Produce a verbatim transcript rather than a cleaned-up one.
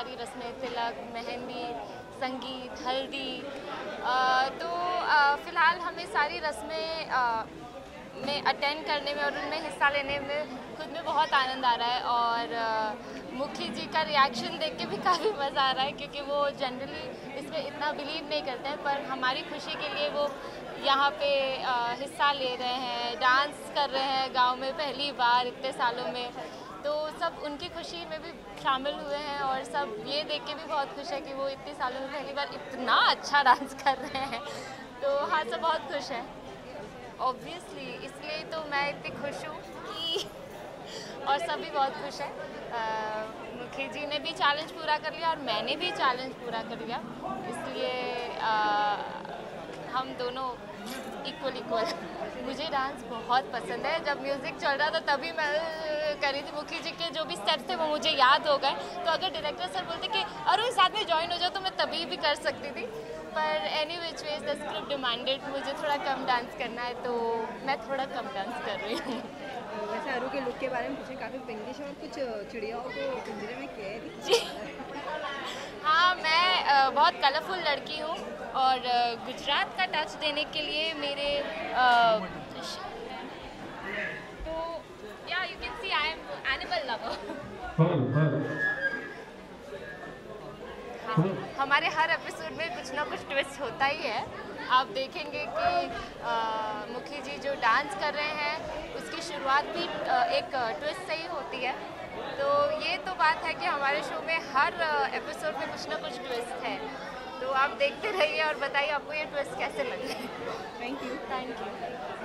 सारी रस्में, तिलक, मेहंदी, संगीत, हल्दी। तो फ़िलहाल हमें सारी रस्में में अटेंड करने में और उनमें हिस्सा लेने में खुद में बहुत आनंद आ रहा है। और मुखी जी का रिएक्शन देख के भी काफ़ी मज़ा आ रहा है, क्योंकि वो जनरली इसमें इतना बिलीव नहीं करते हैं, पर हमारी खुशी के लिए वो यहाँ पे हिस्सा ले रहे हैं, डांस कर रहे हैं गांव में पहली बार इतने सालों में। तो सब उनकी खुशी में भी शामिल हुए हैं और सब ये देख के भी बहुत खुश है कि वो इतने सालों में पहली बार इतना अच्छा डांस कर रहे हैं। तो हाँ, सब बहुत खुश हैं ऑब्वियसली, इसलिए तो मैं इतनी खुश हूँ कि और सभी बहुत खुश हैं। मुखी जी ने भी चैलेंज पूरा कर लिया और मैंने भी चैलेंज पूरा कर लिया, इसलिए आ, हम दोनों इक्वल इक्वल। मुझे डांस बहुत पसंद है, जब म्यूज़िक चल रहा था तभी मैं करी थी। मुखी जी के जो भी स्टेप्स थे वो मुझे याद हो गए, तो अगर डायरेक्टर सर बोलते कि अरुण साथ में ज्वाइन हो जाओ तो मैं तभी भी कर सकती थी, पर any which ways the script demanded मुझे थोड़ा कम डांस करना है, तो मैं थोड़ा कम डांस कर रही हूँ। वैसे अरु के लुक के बारे में पूछे, काफ़ी पिंकिश और कुछ चिड़ियाओं को पिंजरे में कैद। जी हाँ, मैं बहुत कलरफुल लड़की हूँ और गुजरात का टच देने के लिए मेरे तो या you can see I am animal lover. हाँ, हमारे हर एपिसोड में कुछ ना कुछ ट्विस्ट होता ही है। आप देखेंगे कि आ, मुखी जी जो डांस कर रहे हैं उसकी शुरुआत भी आ, एक ट्विस्ट से ही होती है। तो ये तो बात है कि हमारे शो में हर एपिसोड में कुछ ना कुछ ट्विस्ट है, तो आप देखते रहिए और बताइए आपको ये ट्विस्ट कैसे लगे। Thank you. Thank you.